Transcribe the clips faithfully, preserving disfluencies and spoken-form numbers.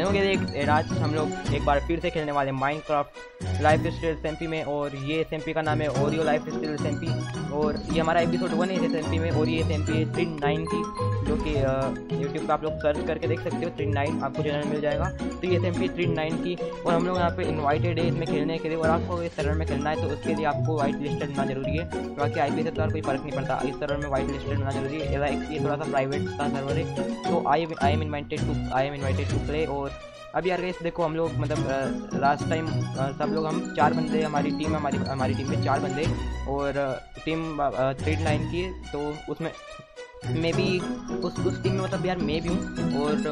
जनों के एक आज हम लोग एक बार फिर से खेलने वाले माइनक्राफ्ट लाइफ स्टाइल एसएमपी में। और ये एसएमपी का नाम है ओरियो लाइफ स्टाइल एसएमपी और ये हमारा एपिसोड वन है इस एसएमपी में। और ये एसएमपी है थ्री नाइन की, जो कि यूट्यूब पर आप लोग सर्च करके देख सकते हो। थ्री नाइन आपको चैनल मिल जाएगा। तो ये एसएमपी थ्री नाइन की और हम लोग यहाँ पे इन्वाइटेड है इसमें खेलने के लिए। और आपको इस तरह में खेलना है तो उसके लिए आपको वाइट लिस्टेड होना जरूरी है। बाकी आईपी से तो कोई फर्क नहीं पड़ता, इस तरह में वाइट लिस्टेड होना जरूरी है। ये थोड़ा सा प्राइवेट का सर्वर है तो I I am invited to I am invited to play. और अब यार गाइस देखो हम लोग मतलब लास्ट टाइम सब लोग हम चार बंदे, हमारी टीम हमारी हमारी टीम में चार बंदे और टीम थ्री नाइन की है। तो उसमें मैं भी उस उस टीम में मतलब यार मैं भी हूँ। और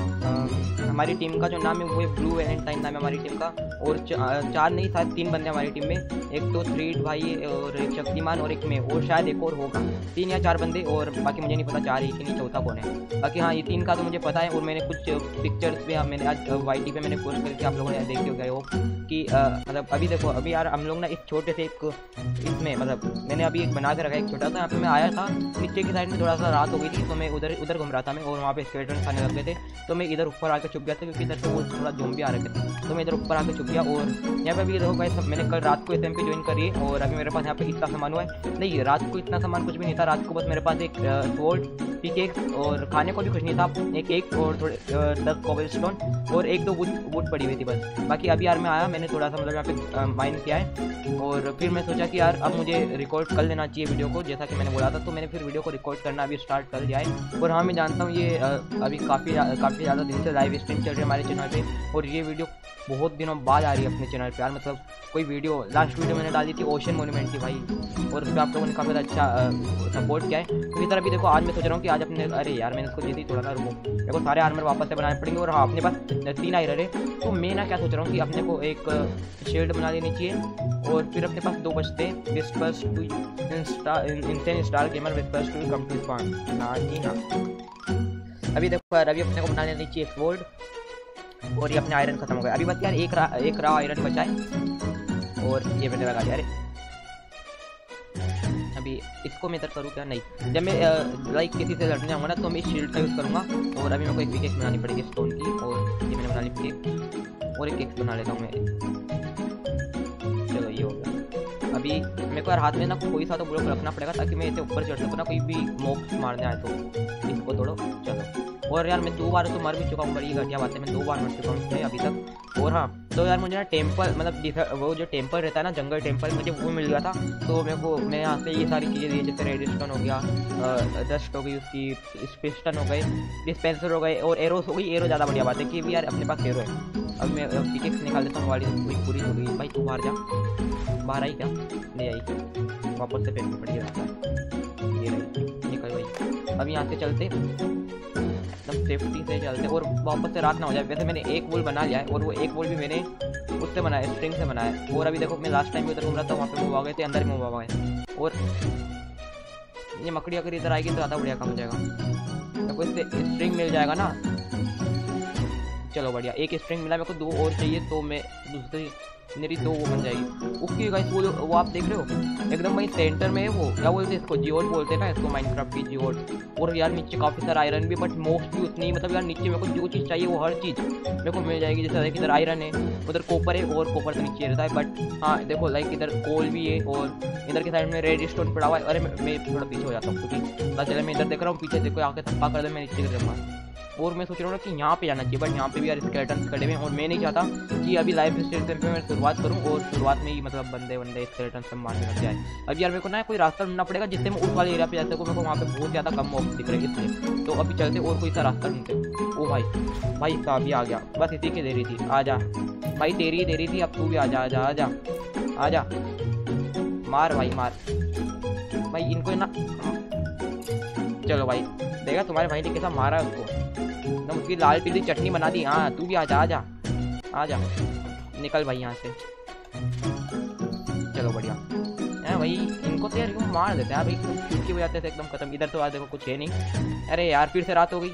आ, हमारी टीम का जो नाम है वो है ब्लू वैलेंटाइन नाम है हमारी टीम का। और चा, चार नहीं शायद तीन बंदे हमारी टीम में, एक तो थ्रीड भाई और एक शक्तिमान और एक मैं, और शायद एक और होगा। तीन या चार बंदे और बाकी मुझे नहीं पता चार ही कि नहीं चौथा कौन है। बाकी हाँ ये तीन का तो मुझे पता है। और मैंने कुछ पिक्चर्स भी मैंने आज वाई टी पे मैंने पोस्ट करके आप लोगों ने देखे हो गए हो कि मतलब अभी देखो अभी यार हम लोग ना एक छोटे से एक इसमें मतलब मैंने अभी एक बना के रखा है एक छोटा सा। यहाँ पे मैं आया था नीचे की साइड में, थोड़ा सा रात हो गई थी तो मैं उधर उधर घूम रहा था मैं, और वहाँ पे स्केलेटन खाने लग गए थे। तो मैं इधर ऊपर आके छुप गया था क्योंकि इधर से वो थोड़ा ज़ॉम्बी आ रखे थे। तो मैं इधर ऊपर आके छुप गया। और यहाँ पे अभी देखो गाइस मैंने कल रात को एसएमपी ज्वाइन करी है और अभी मेरे पास यहाँ पे इतना सामान हुआ है। नहीं रात को इतना सामान कुछ भी नहीं था, रात को बस मेरे पास एक स्वॉर्ड पिकेक्स और खाने को भी कुछ नहीं था, एक एक और थोड़े दस कोबल स्टोन और एक दो वुड वुड पड़ी हुई थी बस। बाकी अभी यार मैं आया मैंने थोड़ा सा मतलब यहाँ पे माइन किया है। और फिर मैं सोचा कि यार अब मुझे रिकॉर्ड कर लेना चाहिए वीडियो को, जैसा कि मैंने बोला था। तो मैंने फिर वीडियो को रिकॉर्ड करना अभी स्टार्ट कर दिया है। और हाँ मैं जानता हूँ ये अभी काफ़ी काफ़ी ज़्यादा दिन से लाइव स्ट्रीम चल रही है हमारे चैनल पे। और ये वीडियो बहुत दिनों बाद आ रही है अपने चैनल पे यार। मतलब कोई वीडियो लास्ट वीडियो मैंने डाली थी ओशन मोन्यूमेंट की भाई, और उस पर आप लोगों ने काफ़ी अच्छा सपोर्ट किया है। तो इस तरह भी देखो आज मैं सोच रहा हूँ कि आज अपने अरे यार मैंने इसको दे दी थोड़ा सा रुको, देखो सारे आर्मर वापस से बनाने पड़ेंगे। और हाँ अपने पास तीन आयरन है तो मैं ना क्या सोच रहा हूँ कि अपने को एक शेड बना देनी चाहिए। और फिर अपने पास दो बचते हैं, whispers to insane star gamer whispers to come to spawn ना जी हाँ। अभी देखो यार अभी अपने को बना देनी चाहिए स्वॉर्ड और ये अपने आयरन खत्म हो गया। अभी बस यार एक रा एक रा आयरन बचा है और ये मैंने लगा दिया। अरे अभी इसको मैं इधर करूँ क्या? नहीं, जब मैं लाइक किसी से लड़ने जाऊँगा ना तो मैं इस शील्ड का यूज़ करूँगा। और अभी मेरे को एक पिकेक्स बनानी पड़ेगी स्टोन की, और ये मैंने बना ली पिकेक्स और एक केक्स बना लेता हूँ मैं। चलो ये हो गया। अभी मेरे को यार हाथ में ना कोई सा तो ब्लॉक रखना पड़ेगा ताकि मैं इसे ऊपर चढ़ सकूँ ना, कोई भी मॉक्स मारने आए तो। इसको तोड़ो चलो। और यार मैं दो बार तो मर भी चुका हूँ, बड़ी घटिया बात है, मैं दो बार मर चुका हूँ इसमें अभी तक। और हाँ तो यार मुझे ना टेम्पल मतलब वो जो टेम्पल रहता है ना जंगल टेम्पल, मुझे वो मिल गया था। तो मेरे को मैं यहाँ से ये सारी चीज़ें दी जैसे रेडिस्टोन हो गया, डस्ट हो गई उसकी, स्पिस्टन हो गए, डिस्पेंसर हो गए और एरोस हो गई। एरो ज़्यादा बढ़िया बात है कि भी यार अपने पास एरो है। अब मैं पिकेक्स निकाल देता हूँ, वाली पूरी पूरी हो गई। भाई तू बाहर जा, बाहर आई क्या? नहीं आई, वापस से फेंकनी पड़ी रास्ता। ये रही निकल भाई। अब यहाँ से चलते एकदम सेफ्टी से चलते और वापस से रात ना हो जाए। वैसे मैंने एक वोल बना लिया है और वो एक वोल भी मैंने उससे बनाया, स्ट्रिंग से बनाया। और अभी देखो मैं लास्ट टाइम भी उधर घूम रहा था, वहाँ पे मूव आ गए थे, अंदर ही मूव आ गए। और ये मकड़ी अगर इधर आएगी तो ज़्यादा बढ़िया काम हो जाएगा। तो इससे स्ट्रिंग मिल जाएगा ना, चलो बढ़िया। एक स्ट्रिंग मिला, मेरे को दो और चाहिए तो मैं दूसरी मेरी दो वो बन जाएगी। ओके गाइस वो वो आप देख रहे हो एकदम वही सेंटर में है वो, क्या बोलते हैं इसको, जियोड बोलते हैं ना इसको, माइनक्राफ्ट की जियोड। और यार नीचे काफ़ी सारा आयरन भी, बट मोस्ट भी उतनी, मतलब यार नीचे मेरे को जो चीज़ चाहिए वो हर चीज़ मेरे को मिल जाएगी। जैसे इधर आयरन है, उधर कॉपर है, और कॉपर तो नीचे रहता है। बट हाँ देखो लाइक इधर कोल भी है और इधर के साइड में रेड स्टोन पड़ा हुआ है। अरे मैं थोड़ा पीछे हो जाता हूँ क्योंकि पता चला मैं इधर देख रहा हूँ, पीछे देखो आके थप्पा कर दे मैं नीचे गिर जाऊँगा। और मैं सोच रहा हूँ कि यहाँ पे जाना चाहिए, बट यहाँ पे भी यार स्केलेटन खड़े हुए हैं। और मैं नहीं चाहता कि अभी लाइव स्ट्रीम पे मैं शुरुआत करूँ और शुरुआत में ही मतलब बंदे बंदे स्केलेटन सब मारने लग जाए। अब यार मेरे को ना कोई रास्ता ढूंढना पड़ेगा जिससे मैं उस वाले एरिया पे जा सकूँ। मेरे को वहाँ पे बहुत ज़्यादा कम मॉब्स दिख रहे हैं इसलिए। तो अभी चलते और कोई सा रास्ता ढूंढते। ओ भाई भाई साहब अभी आ गया, बस इसी की देरी थी। आ जा भाई, तेरी ही देरी थी, अब तू भी आ जा आ जा आ जा आ जा। मार भाई मार भाई इनको ना। चलो भाई देखा तुम्हारे भाई ने कैसा मारा उसको, एकदम उसकी लाल पीली चटनी बना दी। हाँ तू भी आ जा आ जा आ जा, निकल भाई यहाँ से। चलो बढ़िया है भाई, इनको तो यार यूँ मार देते हैं भाई, चुटकी बजाते थे एकदम खत्म। इधर तो आज देखो कुछ है नहीं। अरे यार फिर से रात हो गई।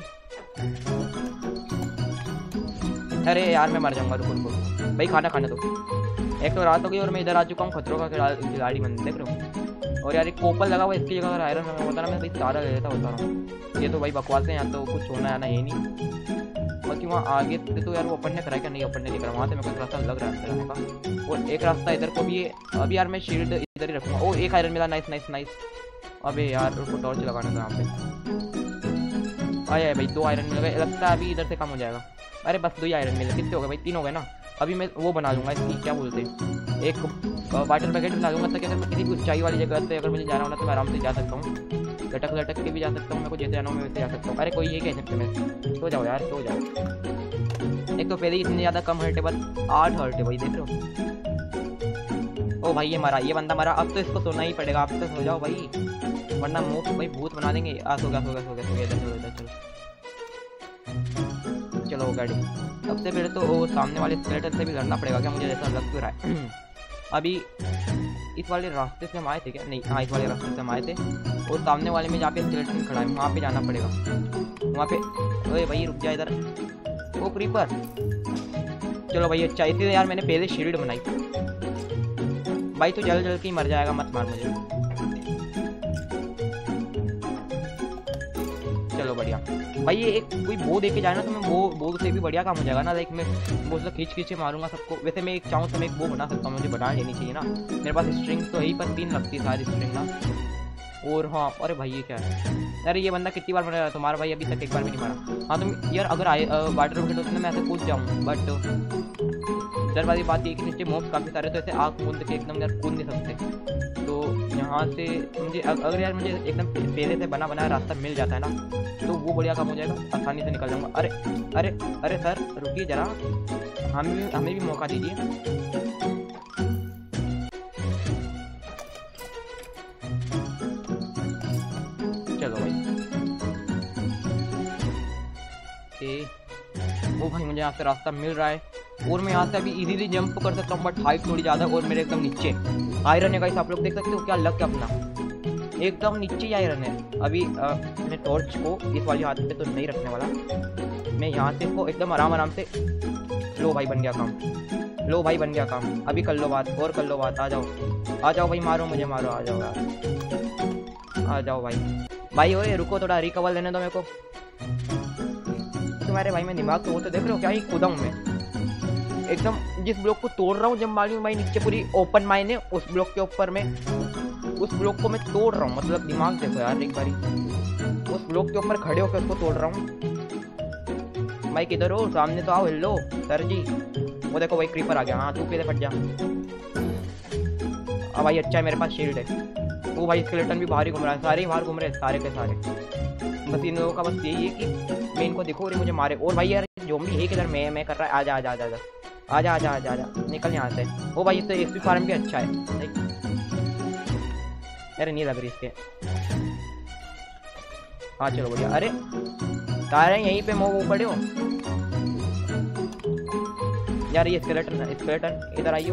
अरे यार मैं मर जाऊंगा, रुको रुको भाई, खाना खाने दो। एक तो रात हो गई और मैं इधर आ चुका हूँ खतरों का खिलाड़ी बन, देख रहे हो। और यार एक कोपल लगा हुआ, इसकी जगह अगर आयरन होता ना मैं भाई सारा ले लेता, बता रहा हूँ। ये तो भाई बकवास है, यहाँ तो कुछ होना आना है नहीं। बाकी वहाँ आगे से तो यार वो अपन ने कराया क्या, नहीं अपन ने नहीं करा, वहाँ से मेरे को रास्ता लग रहा है जाने का। और एक रास्ता इधर को भी है। अभी यार मैं शील्ड इधर ही रखूँगा। ओ एक आयरन मिला, नाइस नाइस नाइस। अबे यार उसको टॉर्च लगाना था यहाँ पे। आया भाई दो आयरन मिल गए, लगता है अभी इधर से कम हो जाएगा। अरे बस दो ही आयरन मिले, कितने हो गए भाई, तीन हो गए ना। अभी मैं वो बना लूँगा इसकी, क्या बोलते हैं, एक वाटर पैकेट बना लूँगा ताकि अगर मैं किसी भी ऊंचाई वाली जगह से अगर मुझे जाना होना तो मैं आराम से जा सकता हूँ, लटक लटक के भी जा सकता हूँ, मेरे को जैसे जाना हो मैं वैसे जा सकता हूँ। अरे कोई ये कह सकते मैं, सो जाओ यार सो जाओ। एक तो पहले ही इतने ज़्यादा कम हर्ट है, बस आठ हर्ट है भाई, देख रहे हो। ओ भाई ये मरा, ये बंदा मरा। अब तो इसको सोना ही पड़ेगा, अब तो सो जाओ भाई, वरना मुँह भाई भूत बना देंगे। आ सो गया सो गया सो गया सो गया, इधर चलो इधर चलो चलो गाड़ी। सबसे पहले तो वो सामने वाले स्केलेटन से भी लड़ना पड़ेगा क्या, मुझे ऐसा लग क्यों रहा है। अभी इस वाले रास्ते से हम आए थे क्या, नहीं हाँ इस वाले रास्ते से हम आए थे, और सामने वाले में जहाँ पे स्केलेटन खड़ा है वहाँ पे जाना पड़ेगा। वहाँ पे ओए भाई रुक जा इधर, ओ क्रीपर। चलो भाई अच्छा, इसीलिए यार मैंने पहले शील्ड बनाई। भाई तू जल जल के ही मर जाएगा, मत मार मुझे। चलो बढ़िया भाई, ये एक कोई बो दे के जाए ना तो मैं बो बो से भी बढ़िया काम हो जाएगा ना। लाइक मैं वो से खींच खींच के मारूंगा सबको। वैसे मैं एक चाहूँ तो मैं एक बो बना सकता हूँ, मुझे बना लेनी चाहिए ना। मेरे पास स्ट्रिंग तो यही पर तीन लगती है सारी स्ट्रिंग ना। और हाँ अरे भाई ये क्या है, अरे ये बंदा कितनी बार मरा है तुम्हारा भाई, अभी तक एक बार भी नहीं मारा। हाँ तुम यार अगर आए वाटर रॉकेट होते ना मैं ऐसे कूद जाऊँ, बट डर वाली बात ये कि नीचे मॉब्स काफ़ी सारे, तो ऐसे आँख मूंद के एकदम यार कूद नहीं सकते। तो यहाँ से मुझे अगर यार मुझे एकदम पहले से बना बनाया रास्ता मिल जाता है ना तो वो बढ़िया काम हो जाएगा, आसानी से निकल जाऊँगा। अरे अरे अरे सर रुकिए ज़रा, हमें भी हमें भी मौका दीजिए। चलो भाई ए, वो भाई मुझे यहाँ से रास्ता मिल रहा है और मैं यहाँ से अभी इजीली जंप कर सकता हूँ, बट हाइट थोड़ी ज़्यादा और मेरे एकदम नीचे आयरन है गाइस, आप लोग देख सकते हो क्या लक है अपना, एकदम नीचे ही आयरन है। अभी आ, मैं टॉर्च को इस वाली हाथ पे तो नहीं रखने वाला, मैं यहाँ से इसको एकदम आराम आराम से। लो भाई बन गया काम, लो भाई बन गया काम। अभी कर लो बात और कर लो बात, आ जाओ आ जाओ भाई, मारो मुझे मारो, आ जाओ यार आ जाओ भाई। भाई ओए रुको थोड़ा रिकवर लेने दो मेरे को। तुम्हारे भाई मैं दिमाग तो वो तो देख रहे हो क्या ही कूदा हूँ मैं, एकदम जिस ब्लॉक को तोड़ रहा हूँ जब मालूम भाई नीचे पूरी ओपन माइन है, उस ब्लॉक के ऊपर में उस ब्लॉक को मैं तोड़ रहा हूँ। मतलब दिमाग देखो यार एक बारी, उस ब्लॉक के ऊपर खड़े होकर उसको तोड़ रहा हूँ। भाई किधर हो, सामने तो आओ। हेलो सर जी, वो देखो भाई क्रीपर आ गया। हाँ तू पहले फट जा। अब भाई अच्छा है मेरे पास शील्ड है। वो भाई स्केलेटन भी बाहर ही घूम रहा है, सारे ही बाहर घूम रहे हैं सारे के सारे। बस इन लोगों का बस यही है कि मैं इनको देखो और मुझे मारे। और भाई यार ज़ॉम्बी एक इधर मैं मैं कर रहा है, आजा आजा आजा आजा आजा आजा आजा आजा निकल यहाँ से। वो भाई इससे एक्सपी फार्म भी अच्छा है, अरे नहीं लग रही इसके। हाँ चलो बढ़िया। अरे सारे यहीं पे वो पड़े हो यार, ये स्केलेटन स्केलेटन इधर आइयो।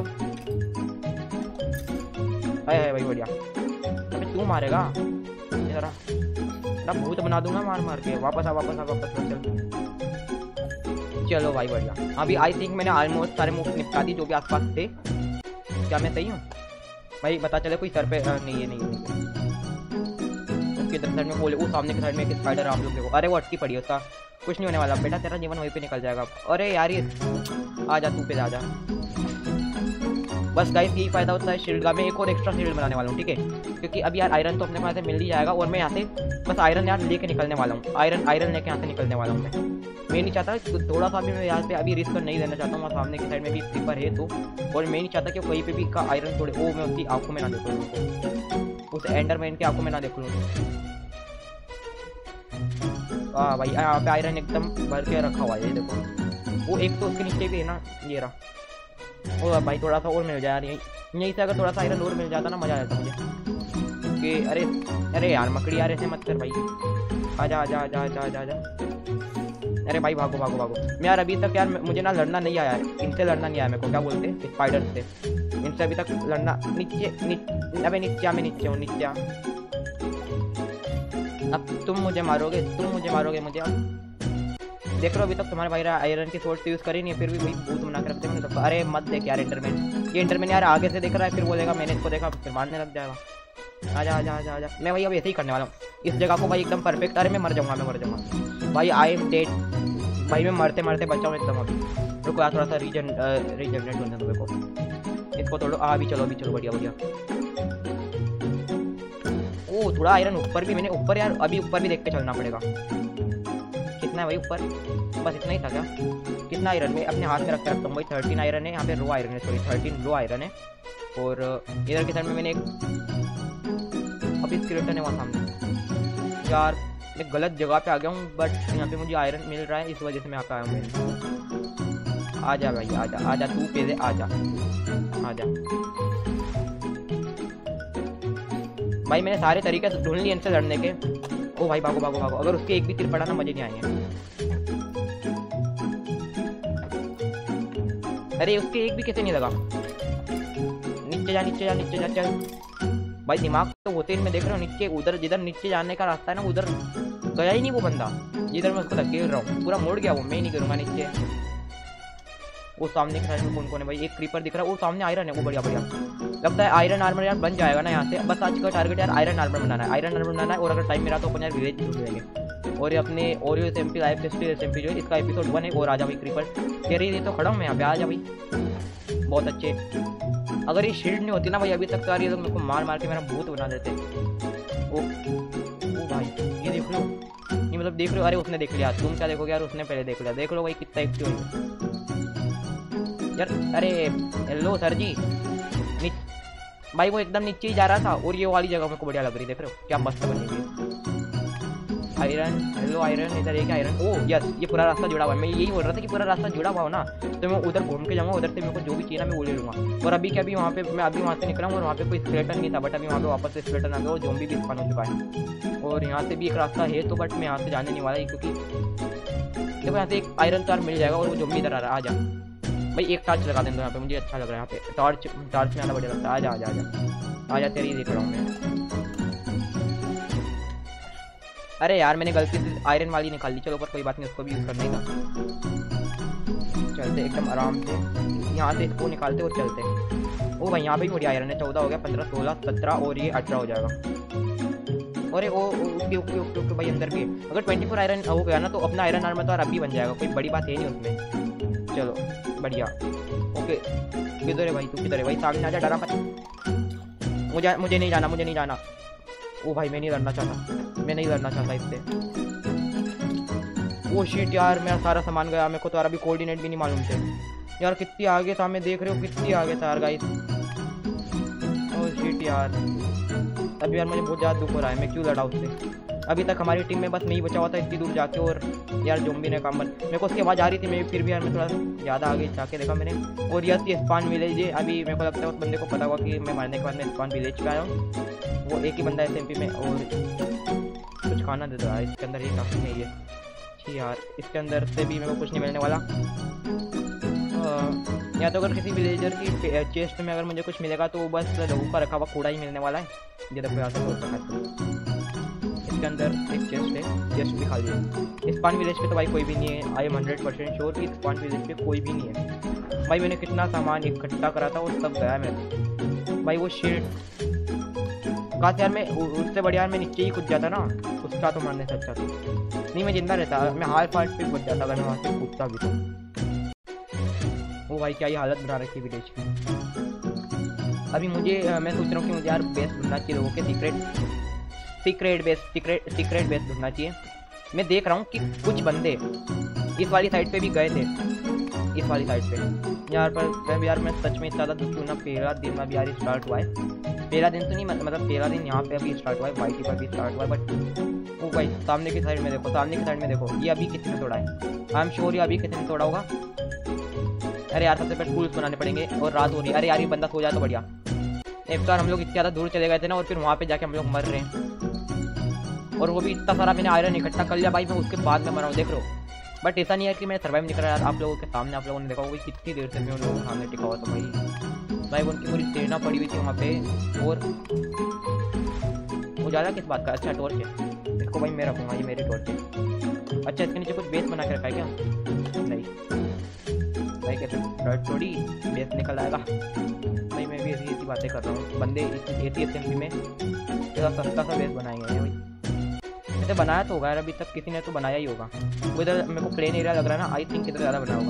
है है भाई बढ़िया। अबे तू मारेगा जरा, ना भूत बना दूंगा मार मार के। वापस आ वापस आ वापस आ चल। चलो भाई बढ़िया। अभी आई थिंक मैंने ऑलमोस्ट सारे मूव निपटा दी जो भी आसपास थे। क्या मैं सही हूँ भाई, पता चले कोई सर पे आ, नहीं है नहीं है नहीं है। उसके इधर साइड में बोले वो सामने के साइड में एक स्पाइडर आप लोग देखो। अरे वो अटकी पड़ी है, उसका कुछ नहीं होने वाला बेटा, तेरा जीवन वहीं पे निकल जाएगा। अरे यार ये आ जा, तू पे आ जा। बस गाइस यही फायदा होता है शील्ड का। मैं एक और एक्स्ट्रा शील्ड बनाने वाला हूँ ठीक है, क्योंकि अभी यार आयरन तो अपने पास मिल ही जाएगा। और मैं यहाँ से बस आयरन यार लेके निकलने वाला हूँ, आयरन आयरन लेके यहाँ से निकलने वाला हूँ मैं। मैं नहीं चाहता थोड़ा सा भी मैं यहाँ पे अभी रिस्क नहीं लेना चाहता हूँ। वहाँ सामने की साइड में भी क्रीपर है तो, और मैं नहीं चाहता कि कहीं पे भी का आयरन तोड़े। वो मैं उसकी आंखों में ना देखूँ, उस एंडरमैन की आंखों में ना देखूँ। हाँ भाई यहाँ पे आयरन एकदम भर के रखा हुआ है, ये देखो। वो एक तो उसके नीचे भी है ना, ये रहा। ओ भाई थोड़ा सा और मिल जाए यार, यहीं यहीं से अगर थोड़ा सा आयरन और मिल जाता ना मजा आ जाता मुझे। कि अरे अरे यार मकड़ी यार ऐसे मत कर भाई, आजा आजा आजा आजा आजा आजा। अरे भाई भागो भागो भागो। मैं यार अभी तक यार मुझे ना लड़ना नहीं आया यार, इनसे लड़ना नहीं आया मेरे को। क्या बोलते हैं स्पाइडर से, इनसे अभी तक लड़ना। नीचे नीचे अबे नीचे मैं नीचे हूँ नीचे। अब तुम मुझे मारोगे, तुम मुझे मारोगे मुझे। अब देख लो अभी तक तुम्हारे भाई आयरन की सोर्स यूज करी नहीं है, फिर भी वही भूत बना कर रखते हैं। अरे मत देख यार एंडरमैन, ये एंडरमैन यार आगे से देख रहा है, फिर बोलेगा मैंने इसको देखा, फिर मारने लग जाएगा। आजा आजा आजा आजा। मैं भाई अब ऐसे ही करने वाला हूँ इस जगह को भाई एकदम परफेक्ट। अरे मैं मर जाऊंगा मैं मर जाऊंगा भाई, आई एम डेड भाई मैं मरते मरते बचा हूँ एकदम अभी। रुको यार थोड़ा सा रीजन रीजनरेट होने दो मेरे को। इसको तोड़ो। आ भी चलो अभी चलो बढ़िया बढ़िया। ओ थोड़ा आयरन ऊपर भी मैंने ऊपर यार अभी ऊपर भी देख के चलना पड़ेगा। कितना है भाई ऊपर? बस इतना ही था क्या? कितना आयरन में अपने हाथ में रख के रखता हूँ भाई। थर्टीन आयरन है यहाँ पे। रो आयरन है सॉरी थर्टीन रो आयरन है। और इधर की साइड में मैंने एक अभी स्केलेटन है वहाँ सामने। यार मैं गलत जगह पे आ गया हूँ बट यहाँ पे मुझे आयरन मिल रहा है इस वजह से मैं यहाँ पे आया हूँ। आ जा भाई आ जा आ जा तू पहले आ जा आ जा भाई। मैंने सारे तरीके से ढूंढ लिए इनसे लड़ने के। ओ भाई भागो भागो भागो। अगर उसके एक भी तीर पड़ा ना मजे नहीं आएंगे। अरे उसके एक भी कैसे नहीं लगा? नीचे जा नीचे जा नीचे जा चल भाई। दिमाग तो होते ही मैं देख रहा हूँ नीचे उधर जिधर नीचे जाने का रास्ता है ना उधर गया ही नहीं वो बंदा। जिधर मैं उसको धकेल रहा हूँ पूरा मुड़ गया वो। मैं ही नहीं करूँगा नीचे। वो सामने की साइड में कौन कौन है भाई? एक क्रीपर दिख रहा है। वो सामने आयरन है। वो बढ़िया बढ़िया लगता है। आयरन आर्मर यार बन जाएगा ना यहाँ से। बस आज का टारगेट यार आयरन आर्मर बनाना है। आयरन आर्मर बनाना है और अगर टाइम मिला तो अपन यार विलेज ढूंढ लेंगे। और ये अपने Oreo SMP lifestyle SMP जो है इसका एपिसोड वन है। और आ जा भाई क्रीपर कह रही तो खड़ा हूँ मैं यहाँ पे। आ जा भाई बहुत अच्छे। अगर ये शील्ड नहीं होती ना भाई अभी तक तो यार ये लोग मेरे को मार मार के मेरा भूत बना देते। ओ ओ भाई ये देख लो। ये मतलब देख लो। अरे उसने देख लिया। तुम क्या देखोगे यार? उसने पहले देख लिया। देख लो भाई कितना एक्टिव है यार। अरे हेलो सर जी। भाई वो एकदम नीचे ही जा रहा था और ये वाली जगह मेरे को बढ़िया लग रही। देख रहे हो क्या मस्त बनी हुई आयरन। हेलो आयरन इधर एक आयरन। ओ यस ये पूरा रास्ता जुड़ा हुआ है। मैं यही बोल रहा था कि पूरा रास्ता जुड़ा हुआ हो ना तो मैं उधर घूम के जाऊँगा। उधर से मेरे को जो भी चाहिए ना मैं वो ले लूँगा। और अभी क्या अभी वहाँ पे मैं अभी वहाँ से निकला हूँ और वहाँ पे कोई स्केलेटन नहीं था बट अभी वहाँ पे वापस से स्केलेटन आ गया और ज़ॉम्बी भी स्पॉन हो चुका है। और यहाँ से भी एक रास्ता है तो बट मैं यहाँ से जाने नहीं वाला क्योंकि देखो यहाँ से एक आयरन तार मिल जाएगा और वो ज़ॉम्बी इधर आ रहा है। आ जा भाई एक टॉर्च लगा दें तो यहाँ पे मुझे अच्छा लग रहा है। यहाँ पे टॉर्च टॉर्च में आना बढ़िया लगता है। आ जा आ जा आ जा आ जा तेरी देख रहा हूँ मैं। अरे यार मैंने गलती से आयरन वाली निकाल ली। चलो पर कोई बात नहीं उसको भी यूज़ करने का। चलते एकदम आराम से यहाँ से इसको निकालते और चलते। ओ भाई यहाँ पे भी बढ़िया आयरन है। चौदह हो गया पंद्रह सोलह सत्रह और ये अठारह हो जाएगा। अरे ओ ओके ओके ओके ओके भाई अंदर भी है। अगर ट्वेंटी फोर आयरन हो गया ना तो अपना आयरन आर्मर तो यार अभी बन जाएगा। कोई बड़ी बात है नहीं उसमें। चलो बढ़िया ओके। किधर है भाई? तू किधर है भाई? सामने आ जा। डरा मत। मुझे मुझे नहीं जाना मुझे नहीं जाना। ओ भाई मैं नहीं लड़ना चाहता। मैं नहीं लड़ना चाहता इससे। वो शीट यार मेरा सारा सामान गया। मेरे को तो यार अभी कोऑर्डिनेट भी नहीं मालूम थे यार। कितनी आगे था मैं देख रहे हो कितनी आगे था यार गाइस। ओ शीट यार अभी यार मुझे बहुत ज़्यादा दुख हो रहा है। मैं क्यों लड़ा उससे? अभी तक हमारी टीम में बस नहीं बचा हुआ था इतनी दूर जाके और यार ज़ॉम्बी ने काम बन। मेरे को उसकी आवाज़ आ रही थी। मैं फिर भी यार मैं थोड़ा ज़्यादा आगे जाके देखा मैंने। और यस ये स्पान विलेज है। अभी मेरे को लगता है उस बंदे को पता हुआ कि मैं मारने के बाद मैं स्पान विलेज पे आया हूँ। वो एक ही बंदा है एसएमपी में। और कुछ खाना दे दो यार। इसके अंदर ये काफ़ी नहीं है ठीक यार। इसके अंदर से भी मेरे को कुछ नहीं मिलने वाला। या तो अगर किसी विलेजर की चेस्ट में अगर मुझे कुछ मिलेगा तो बस लोगों का रखा हुआ कूड़ा ही मिलने वाला है। ये देखो यहाँ से तोड़ रखा है। इसके अंदर एक चेस्ट है। चेस्ट भी खाली है। स्पान विलेज पे तो भाई कोई भी नहीं है। I am hundred percent sure कि स्पान विलेज पे कोई भी नहीं है। भाई मैंने कितना सामान इकट्ठा करा था वो सब गया मेरे भाई। वो शीट कहा यार मैं उससे बढ़िया यार मैं नीचे ही कूद जाता ना उसका तो मारने से अच्छा था। नहीं मैं जिंदा रहता। मैं हार फाट पे कूद जाता अगर मैं वहाँ से कूदता भी तो। वो भाई क्या ही हालत बना रखी विलेज की। अभी मुझे मैं सोच रहा हूँ कि मुझे यार बेस ढूंढना चाहिए लोगों के। Secret secret base secret secret base ढूंढना चाहिए। मैं देख रहा हूँ कि कुछ बंदे इस वाली साइड पे भी गए थे। इस वाली साइड पे यार पर यार मैं सच में ज़्यादा दुखी हूँ ना। पहला दिन अभी यार स्टार्ट हुआ है। पहला दिन तो नहीं मतलब पहला दिन यहाँ पे अभी स्टार्ट हुआ है। वाईटी पर भी स्टार्ट हुआ है बट वो भाई सामने की साइड में देखो। सामने की साइड में देखो ये अभी कितने तोड़ा है। आई एम श्योर ये अभी कितने तोड़ा होगा। अरे यार सबसे पहले टूल्स बनाने पड़ेंगे और रात हो रही है। अरे यार ये बंदा सो जाए तो बढ़िया। एक बार हम लोग इतने ज़्यादा दूर चले गए थे ना और फिर वहाँ पे जाके हम लोग मर रहे हैं। और वो भी इतना सारा मैंने आयरन इकट्ठा कर लिया भाई। मैं उसके बाद में मरा हूँ देख रहा हूँ। बट ऐसा नहीं है कि मैं सर्वाइव नहीं कर रहा यार। आप लोगों के सामने आप लोगों ने देखा होगा कितनी देर से मैं उन लोगों के सामने टिका हुआ था भाई। भाई उनकी पूरी प्रेरणा पड़ी हुई थी वहाँ पे। और वो ज़्यादा किस बात का? अच्छा टॉर्च है। इसको भाई मैं रखूँगा। ये मेरी टॉर्च है। अच्छा इसके नीचे कुछ बेस बना के रखा है क्या? नहीं भाई कहते थोड़ी बेस निकल आएगा भाई। मैं भी ऐसी ऐसी बातें कर रहा हूँ। बंदे एटी एस एम पी में थोड़ा सस्ता सा बेस बनाएंगे भाई। वैसे बनाया तो होगा यार, अभी तक किसी ने तो बनाया ही होगा। वो इधर मेरे को प्लेन एरिया लग रहा है ना, आई थिंक इधर ज़्यादा बना होगा।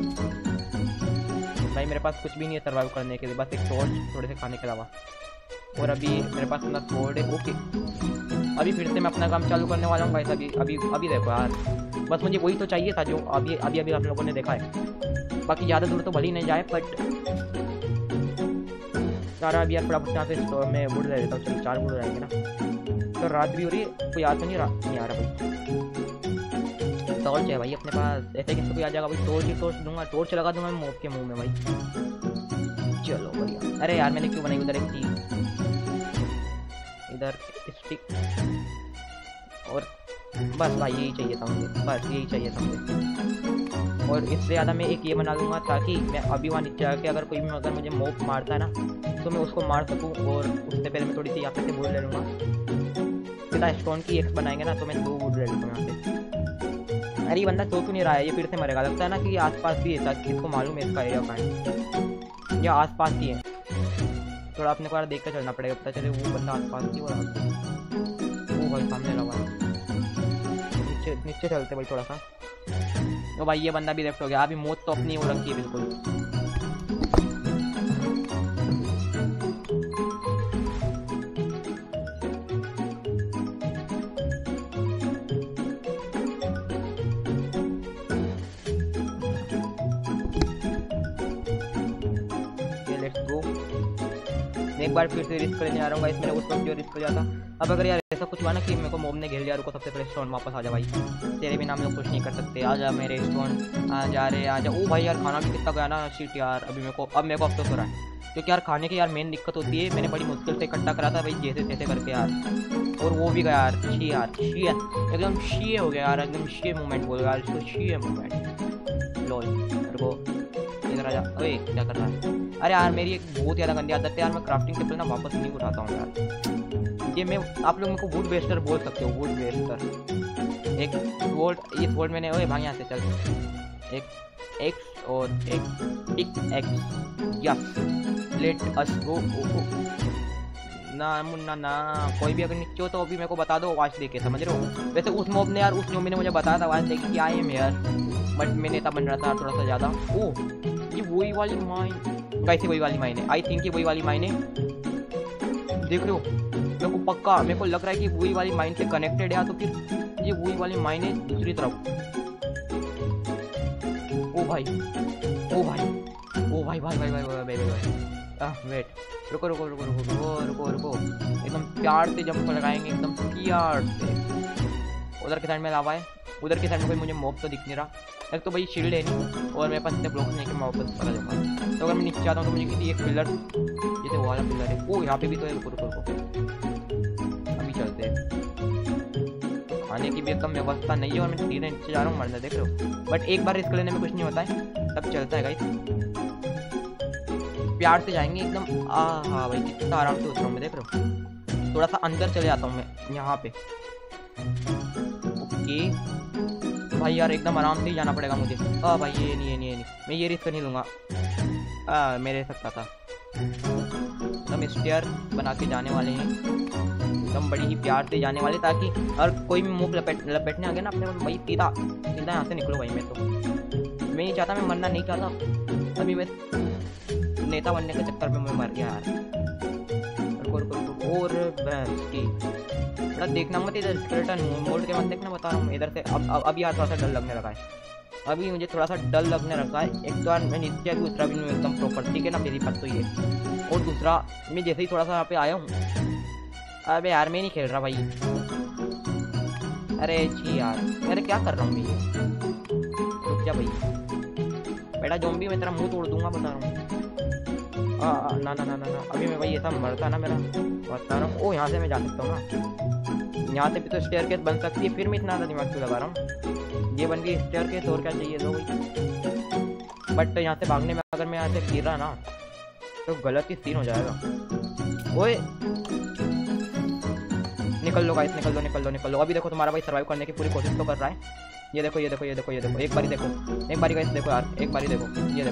भाई मेरे पास कुछ भी नहीं है सर्वाइव करने के लिए, बस एक टॉर्च थोड़े से खाने के अलावा, और अभी मेरे पास अपना स्वॉर्ड है। ओके अभी फिर से मैं अपना काम चालू करने वाला हूँ भाई। अभी अभी अभी देखो यार, बस मुझे वही तो चाहिए था जो अभी अभी अभी आप लोगों ने देखा है। बाकी ज़्यादा दूर तो भले ही नहीं जाए, बट सारा अभी यार फटाफट यहाँ से स्टोर में वुड ले लेता हूँ। चलो चार वुड रहेंगे ना, तो रात भी हो रही है, कोई याद तो नहीं रहा नहीं आ रहा भाई। टॉर्च है भाई अपने पास, ऐसे किसको भी आ जाएगा भाई। टॉर्च ही टॉर्च दूंगा, टॉर्च लगा दूंगा मोब के मुंह में भाई। चलो बढ़िया। अरे यार मैंने क्यों बनाई उधर एक चीज़, इधर स्टिक, और बस भाई यही चाहिए था मुझे, बस यही चाहिए था मुझे। और इससे ज़्यादा मैं एक ये बना लूँगा ताकि मैं अभी वहाँ नीचे आके अगर कोई भी अगर मुझे मोब मारता है ना तो मैं उसको मार सकूँ। और उससे पहले मैं थोड़ी सी यहाँ पे से वुड ले लूँगा, सीधा स्टोन की एक्स बनाएंगे ना, तो मैं दो वुड ले लूँगा यहाँ से। अरे ये बंदा सो क्यों नहीं रहा है, ये फिर से मरेगा लगता है ना कि आसपास भी है, किसको मालूम है इसका एरिया कहाँ है, या आसपास ही है। थोड़ा अपने को यार देख कर चलना पड़ेगा, पता चले वो बंदा आसपास ही हो रहा है। वो भाई सामने लगा, नीचे नीचे चलते भाई थोड़ा सा। तो भाई ये बंदा भी लेफ्ट हो गया, अभी मौत तो अपनी हो रखी है बिल्कुल। एक बार फिर से रिस्क लेने आ रहा हूँ, मैंने उस वक्त जो रिस्क लिया था। अब अगर यार ऐसा कुछ हुआ ना कि मेरे को मोब ने घेर लिया, रुको सबसे पहले स्टोन वापस आ जा भाई, तेरे बिना हम लोग कुछ नहीं कर सकते। आ जा मेरे स्टोन, आ जा रे आ जा। ओ भाई यार खाना भी कितना गया ना, शीट यार। अभी मेरे को अब मेरे को अफसोस हो रहा है, क्योंकि यार खाने की यार मेन दिक्कत होती है। मैंने बड़ी मुश्किल से इकट्ठा करा था भाई, जैसे तैसे करके यार, और वो भी गया यार। शी यार शी एकदम शी हो गया यार, एकदम शी मूवमेंट बोलो यार इसको, शी मूवमेंट। लोल मेरे को इधर आ जा। ओए क्या कर रहा है? अरे यार मेरी एक बहुत ज़्यादा गंदी आदत है यार, मैं क्राफ्टिंग टेबल ना वापस नहीं उठाता हूँ यार। ये मैं आप लोग मेरे को वुड वेस्टर बोल सकते हो, वुड वेस्टर। एक वोल्ट ये वोल्ट मैंने, ओए भाग यहाँ से चल। एक एक्स और एक tick X, yes let us go. ना मुन्ना ना, कोई भी अगर नीचे हो तो अभी मेरे को बता दो, आवाज़ दे के, समझ रहे हो। वैसे उस मॉब ने यार, उस ज़ॉम्बी ने मुझे बताया था आवाज़ दे के कि आई एम हियर, बट मैं नेता बन रहा था थोड़ा सा ज़्यादा। ओह ये वही वाली माइन, वैसे वही वाली माइन है, आई थिंक ये वही वाली माइन है। देख रहे हो मेरे को पक्का, मेरे को लग रहा है कि वही वाली माइन से कनेक्टेड है, तो फिर ये वही वाली माइन है दूसरी तरफ। ओ भाई ओ भाई ओ भाई भाई भाई भाई भाई भाई भाई आह वेट, रुको रुको रुको रुको रुको रुको रुको एकदम प्यार से जंप लगाएंगे, एकदम प्यार से। उधर के साइड में लावा है, उधर के साइड में कोई मुझे मॉब तो दिख नहीं रहा। एक तो भाई शील्ड है नहीं, और मेरे पास इतने ब्लॉक्स नहीं कि मैं वापस पकड़ लूँगा। तो अगर मैं नीचे आता हूँ तो मुझे किसी एक पिलर, जैसे वो वाला पिलर है, ओ यहाँ पे भी तो है। रुको रुको रुको अभी चलते हैं। खाने की भी एकदम व्यवस्था नहीं है और मैं सीधे नीचे जा रहा हूँ मरने, देख रहे हो। बट एक बार रिस्क लेने में कुछ नहीं होता है, तब चलता है गाइस। प्यार से जाएंगे एकदम। आ हाँ भाई कितना आराम से उतरा हूँ मैं, देख रहे हो। थोड़ा सा अंदर चले जाता हूँ मैं यहाँ पे। ओके भाई यार एकदम आराम से ही जाना पड़ेगा मुझे। आ भाई ये नहीं ये नहीं ये नहीं मैं ये रिस्क नहीं लूँगा। आ मेरे सकता था। हम स्टेयर बना के जाने वाले हैं, एकदम बड़ी ही प्यार से जाने वाले, ताकि और कोई भी मुँह लपेट लपेटने आ गया ना अपने को भाई, सीधा सीधा यहाँ से निकलो भाई। मैं तो मैं नहीं चाहता, मैं मरना नहीं चाहता। अभी मैं नेता बनने के चक्कर में मैं मर गया यार। और बड़ा देखना मत इधर, स्केलेटन मोल्ड के मत देखना, बता रहा हूँ इधर से। अब अब अब यार थोड़ा सा डर लगने लगा है, अभी मुझे थोड़ा सा डर लगने लगा है। एक तो यार मैं नीचे अभी उतरा भी नहीं एकदम प्रॉपर, ठीक है ना, मेरी बात तो ये। और दूसरा मैं जैसे ही थोड़ा सा यहाँ पे आया हूँ, अबे यार मैं नहीं खेल रहा भाई। अरे छी यार, अरे क्या कर रहा हूँ मैं ये, रुक जा भाई बेटा ज़ॉम्बी, मैं तेरा मुंह तोड़ दूंगा बता रहा हूँ। हाँ ना ना ना ना ना अभी मैं भाई ऐसा मरता ना मेरा, बता रहा हूँ। ओ यहाँ से मैं जा सकता हूँ ना, यहाँ से भी तो स्टेयरकेस बन सकती है, फिर मैं इतना दिमाग क्यों लगा रहा हूँ। ये बन गई स्टेयरकेस, और क्या चाहिए दो भाई। बट यहाँ से भागने में अगर मैं यहाँ से गिरा ना तो गलत ही सीन हो जाएगा। ओए निकल लो गाइस, निकल लो निकल लो निकल लो। अभी देखो तुम्हारा भाई सर्वाइव करने की पूरी कोशिश तो कर रहा है। ये देखो ये देखो ये देखो ये देखो एक बारी देखो, एक बारी गाइस देखो यार, एक बारी देखो, ये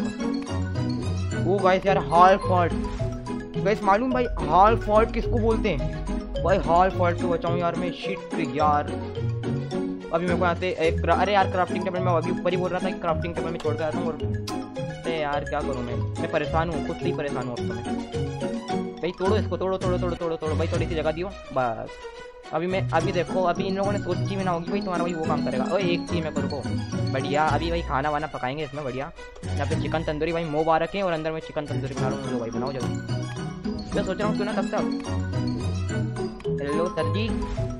देखो। वो गाइस यार हाल फॉल्ट, गाइस मालूम भाई हाल फॉल्ट किसको बोलते हैं? भाई हॉल फॉल्ट से बचाऊँ यार मैं, शिट यार। अभी मेरे को यहाँ से एक, अरे यार क्राफ्टिंग टेबल में अभी ऊपर ही बोल रहा था कि क्राफ्टिंग टेबल में छोड़ के आता हूँ, और अरे यार क्या करूँ मैं मैं परेशान हूँ, खुद से ही परेशान हूँ अब तो मैं। भाई तोड़ो इसको, तोड़ो तोड़ो तोड़ो तोड़ो तोड़ो भाई, थोड़ी सी जगह दियो बस। अभी मैं अभी देखो, अभी इन लोगों ने सोची भी ना होगी भाई तुम्हारा भाई वो काम करेगा। ओए एक चीज़ मैं करूँ को बढ़िया, अभी भाई खाना वाना पकाएंगे इसमें बढ़िया। यहाँ पे चिकन तंदूरी भाई मोब आ रखे हैं और अंदर में चिकन तंदूरी बना रहा हूँ, भाई बनाओ जल्दी। मैं सोच रहा हूँ क्यों ना तब तक। हेलो सर जी,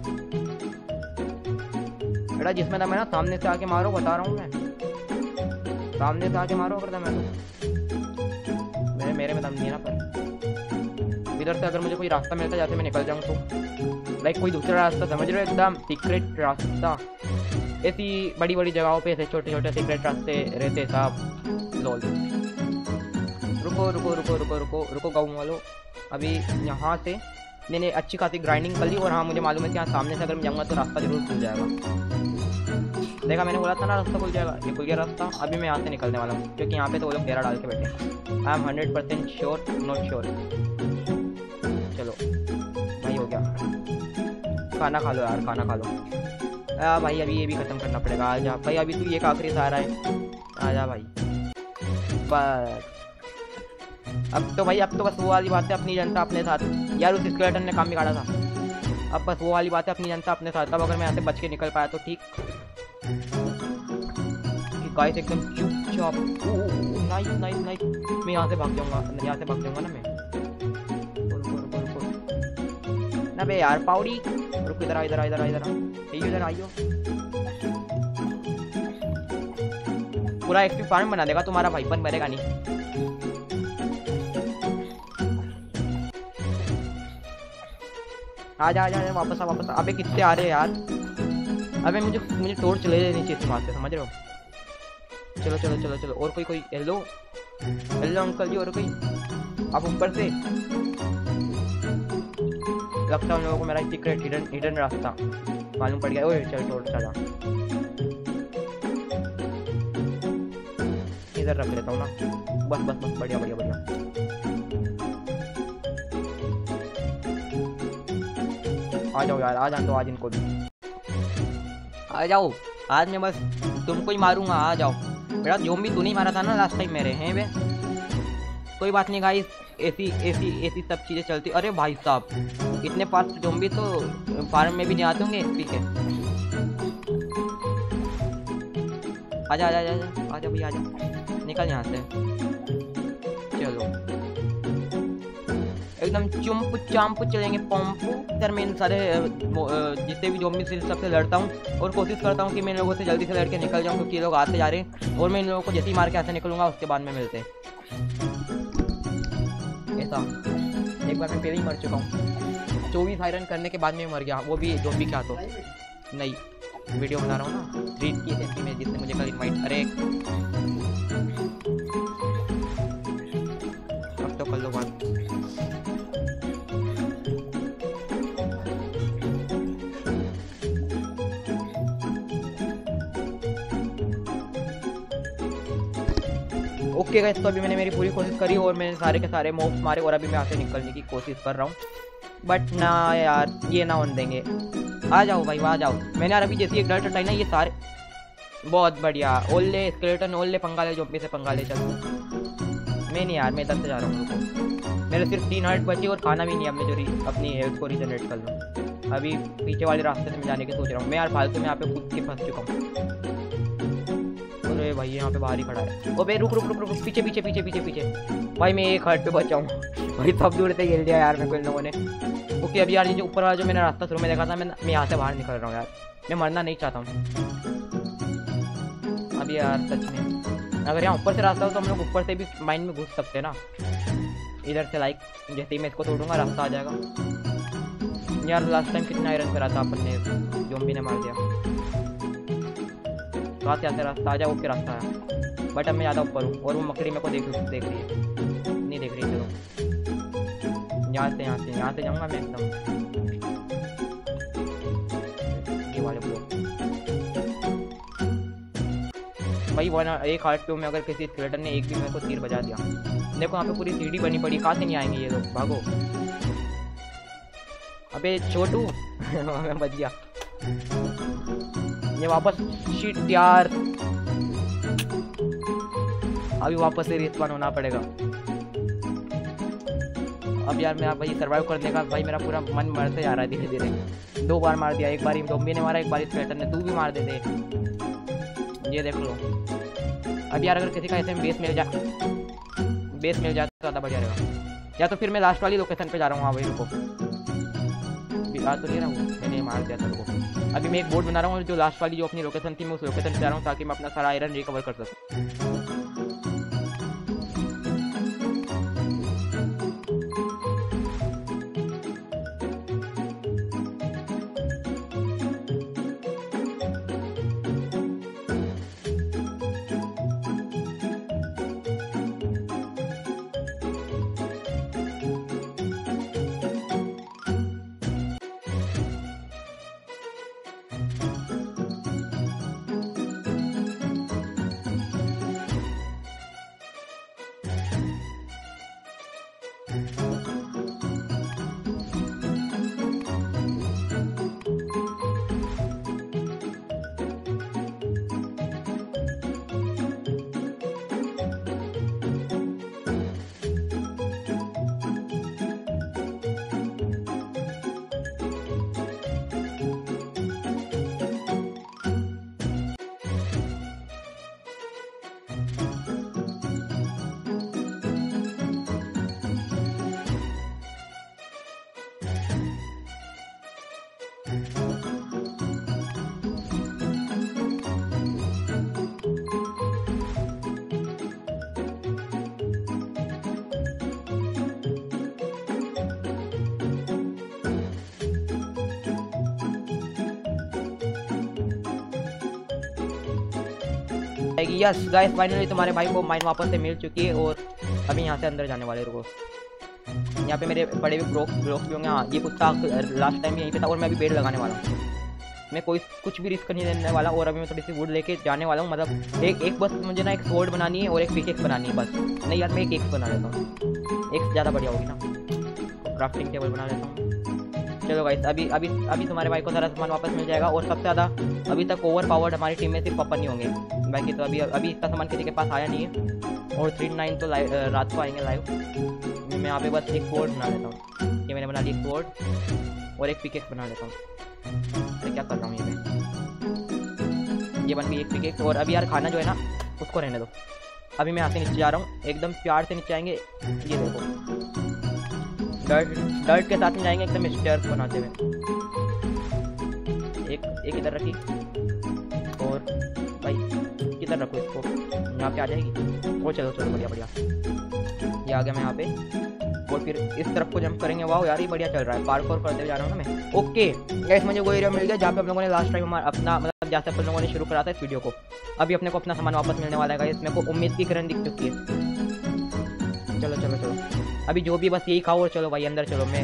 बेटा जिसमें था मैं ना सामने से आके मारो, बता रहा हूँ मैं, सामने से आके मारो अगर मैं तो, मेरे मेरे में दम नहीं है ना। पर इधर से अगर मुझे कोई रास्ता मिलता जैसे मैं निकल जाऊँ तो, लाइक कोई दूसरा रास्ता समझ रहे हो, एकदम सीक्रेट रास्ता। ऐसी बड़ी बड़ी जगहों पे ऐसे छोटे छोटे सीक्रेट रास्ते रहते साहब, लोल। रुको रुको रुको रुको रुको रुको गाँव वालों, अभी यहाँ से मैंने अच्छी खासी ग्राइंडिंग कर ली, और हाँ मुझे मालूम है कि यहाँ सामने से अगर मैं जाऊँगा तो रास्ता जरूर खुल जाएगा। देखा मैंने बोला था ना रास्ता खुल जाएगा, ये खुल गया रास्ता। अभी मैं यहाँ से निकलने वाला हूँ क्योंकि यहाँ पे तो वो लोग घेरा डाल के बैठे हैं। I am hundred percent sure, not sure. चलो भाई हो गया, खाना खा लो यार, खाना खा लो। आ भाई अभी ये भी ख़त्म करना पड़ेगा। आ जा भाई, अभी तू एक आखिरी सहारा है, आ जा भाई बस। अब तो भाई अब तो बस वो वाली बात है, अपनी जनता अपने साथ। यार उस स्केलेटन ने काम बिगाड़ा था, अब बस वो वाली बात है, अपनी जनता अपने साथ। अब अगर मैं यहाँ से बच के निकल पाया तो ठीक। गाइस एकदम चुपचाप, नाइस नाइस नाइस। मैं यहाँ से भाग जाऊँगा, यहाँ से भाग जाऊँगा ना मैं। ना बे यार पाउडी, रुक इधर आ इधर आ इधर आ इधर आ इधर आइयो। पूरा एक्टिव फार्म बना देगा तुम्हारा भाई, बन मरेगा नहीं। आजा आजा आजा वापस आ वापस आ। अबे कितने आ रहे हैं यार, अबे मुझे मुझे टॉर्च ले लेनी चाहिए वहाँ से, समझ रहे हो। चलो चलो चलो चलो, और कोई कोई हेलो हेलो अंकल जी, और कोई आप ऊपर से। लगता है उन लोगों को मेरा सीक्रेट हिडन हिडन रास्ता मालूम पड़ गया। ओए चल टॉर्च आजा, इधर रख लेता हूँ ना, बस बस बस बढ़िया बढ़िया बढ़िया। आ जाओ यार, आ जान दो आज इनको भी, आ जाओ। आज मैं बस तुमको ही मारूंगा, आ जाओ। बेटा ज़ोंबी तू नहीं मारा था ना लास्ट टाइम मेरे, हैं बे। कोई बात नहीं गाइस, ऐसी ऐसी ऐसी सब चीज़ें चलती। अरे भाई साहब इतने फास्ट ज़ोंबी तो फार्म में भी नहीं आते होंगे, ठीक है। आजा आजा आजा आजा भाई आजा, निकल यहाँ से। चलो एकदम चुम्प चाम्प चलेंगे पंपू। सर मैं इन सारे जितने भी ज़ोंबी से सबसे लड़ता हूँ और कोशिश करता हूँ कि मैं इन लोगों से जल्दी से लड़के निकल जाऊँ, क्योंकि ये लोग आते जा रहे हैं और मैं इन लोगों को जैसे ही मार के ऐसे निकलूँगा उसके बाद में मिलते हैं। ऐसा एक बार मैं पहले ही मर चुका हूँ, चौबीस आयरन करने के बाद में मर गया, वो भी ज़ोंबी क्या तो नहीं। वीडियो बना रहा हूँ ना रीड की सेंपी में, जिसने मुझे कल इनवाइट। अरे अब तो कर लो बात। ओके गाइस, तो अभी मैंने मेरी पूरी कोशिश करी और मैंने सारे के सारे मॉब्स मारे और अभी मैं यहाँ से निकलने की कोशिश कर रहा हूँ, बट ना यार ये ना होने देंगे। आ जाओ भाई आ जाओ। मैंने यार अभी जैसी एक डर हटाई ना, ये सारे बहुत बढ़िया। ओल्ले स्केलेटन ओल्ले पंगा ले, ज़ोंबी से पंगा ले। चल मैं नहीं यार, मैं इधर से जा रहा हूँ। रुको मेरे सिर्फ तीन हार्ट बची और खाना भी नहीं। अब मैं जो अपनी हेल्थ को रिजनरेट कर लूँ। अभी पीछे वाले रास्ते से मैं जाने की सोच रहा हूँ। मैं यार फालतू में यहाँ पे खुद के फंस चुका हूँ। अरे भाई यहाँ पे बाहर ही खड़ा है। ओ बे रुक रुक रुक रुक पीछे पीछे पीछे पीछे पीछे। भाई मैं एक हार्ट पे बचाऊँ भाई, सब दूर से खेल दिया यार मेरे को इन लोगों ने। ओके अभी यार ये जो ऊपर वाला जो मैंने रास्ता शुरू में देखा था, मैं मैं यहाँ से बाहर निकल रहा हूँ यार। मैं मरना नहीं चाहता हूँ अभी यार सच में। अगर यहाँ ऊपर से रास्ता हो तो हम लोग ऊपर से भी माइंड में घुस सकते हैं ना, इधर से। लाइक जैसे ही मैं इसको तोड़ूंगा रास्ता आ जाएगा। यार लास्ट टाइम कितना आयरन करा था अपन ने, ज़ोंबी ने मार दिया। कहाँ से आते रास्ता आ जाए, ओके रास्ता आया। बट अब मैं ज़्यादा ऊपर हूँ और वो मकड़ी मेरे को देख देख रही है, नहीं देख रही। चलो यहाँ से यहाँ से यहाँ से जाऊँगा मैं एकदम ये वाले ब्लॉक। भाई वन एक हार्ट पे में अगर किसी स्केलेटन ने एक भी मेरे को तीर बजा दिया। देखो यहाँ पे पूरी सीढ़ी बनी पड़ी, कहाँ से नहीं आएंगे ये लोग, भागो। अबे छोटू मैं बच गया। ये वापस शिट यार, अभी वापस से रिस्पॉन होना पड़ेगा। अब यार मेरा भाई सर्वाइव करने का भाई मेरा पूरा मन मरते जा रहा है धीरे धीरे। दो बार मार दिया, एक बार ज़ॉम्बी ने मारा, एक बार स्केलेटन ने। तू भी मार दे दे, ये देख लो। अब यार अगर किसी का ऐसे बेस मिल जाए, बेस मिल जाए तो ज़्यादा बढ़िया रहेगा। या तो फिर मैं लास्ट वाली लोकेशन पे जा रहा हूँ। हाँ भाई रुको, आ तो नहीं रहा हूँ, मैंने मार दिया तेरे को। अभी मैं एक बोर्ड बना रहा हूँ और जो लास्ट वाली जो अपनी लोकेशन थी मैं उस लोकेशन पे जा रहा हूँ ताकि मैं अपना सारा आयरन रिकवर कर सकूँ। यस गाइस, फाइनली तुम्हारे भाई को माइन वापस से मिल चुकी है और अभी यहाँ से अंदर जाने वाले। रुको, यहाँ पे मेरे बड़े भी ब्लॉक ब्लॉक भी होंगे। हाँ, ये कुत्ता लास्ट टाइम यहीं पे था और मैं अभी बेड लगाने वाला हूँ। मैं कोई कुछ भी रिस्क नहीं लेने वाला और अभी मैं थोड़ी सी वुड लेके जाने वाला हूँ। मतलब एक एक बस मुझे ना एक स्वॉर्ड बनानी है और एक पिकेक्स बनानी है बस। नहीं यार, मैं एक एक्स बना लेता हूँ, एक्स ज़्यादा बढ़िया होगी ना। क्राफ्टिंग टेबल बना लेता हूँ। चलो गाइस, अभी अभी अभी तुम्हारे भाई को सारा सामान वापस मिल जाएगा और सबसे ज़्यादा अभी तक ओवर पावर्ड हमारी टीम में सिर्फ पपन ही होंगे। बाकी तो अभी अभी इसका सामान किसी के पास आया नहीं है और थ्री नाइन तो लाइव रात को आएंगे लाइव। मैं यहाँ पे बस एक बोर्ड बना लेता हूँ। ये मैंने बना ली बोर्ड और एक पिकेक्स बना लेता हूँ। अरे क्या कर रहा हूँ ये मैं, ये बन गई एक पिकेक्स। और अभी यार खाना जो है ना उसको रहने दो। अभी मैं यहाँ से नीचे जा रहा हूँ, एकदम प्यार से नीचे आएंगे। ये देखो डर्ट डर्ट के साथ में जाएंगे एकदम स्टेयर्स बनाते हुए। एक एक इधर रखी और भाई किधर रखो इसको, यहाँ पे आ जाएगी। और चलो चलो बढ़िया बढ़िया, ये आ गया मैं यहाँ पे। और फिर इस तरफ को जंप करेंगे। वाह यार ये बढ़िया चल रहा है, पार्कोर करते हुए जा रहा हूँ ना मैं। ओके गाइस, मुझे वो एरिया मिल गया जहाँ पे हम लोगों ने लास्ट टाइम हमारा अपना मतलब जैसे अपन लोगों ने शुरू करा था इस वीडियो को। अभी अपने को अपना सामान वापस मिलने वाला है गाइस। मेरे को उम्मीद की किरण दिख चुकी है। चलो चलो चलो, अभी जो भी बस यही खाओ और चलो भाई अंदर चलो। मैं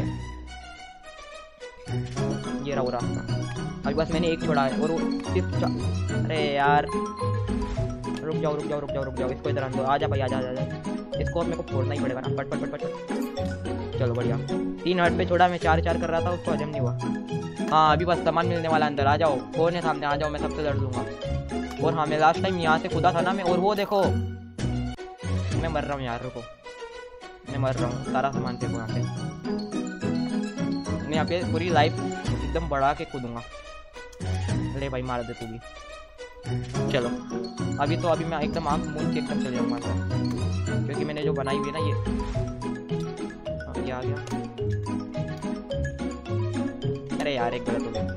ये रहा वो रास्ता, अभी बस मैंने एक छोड़ा है और सिर्फ। अरे यार रुक जाओ रुक जाओ रुक जाओ रुक जाओ, इसको इधर आंदो। आजा भाई आजा आजा, इसको मेरे को फोड़ना ही पड़ेगा ना। पट पट पट पट, चलो बढ़िया। तीन हर्ट पे छोड़ा, मैं चार चार कर रहा था, उसको हजम नहीं हुआ। हाँ अभी बस सामान मिलने वाला, अंदर आ जाओ। कौन है सामने, आ जाओ, मैं सबसे लड़ लूँगा। और हाँ मैं लास्ट टाइम यहाँ से कूदा था ना मैं, और वो देखो मैं मर रहा हूँ यार। रुको मैं मर रहा हूँ, सारा सामान फेंको यहाँ पे। मैं यहाँ पे पूरी लाइफ एकदम बढ़ा के कूदूंगा। अरे भाई मार दे तू भी। चलो अभी तो अभी मैं एकदम आँख मूंद के एकदम चले जाऊँगा अंदर, क्योंकि मैंने जो बनाई हुई है ना ये। हाँ ये आ गया। अरे यार एक गलत हो गया।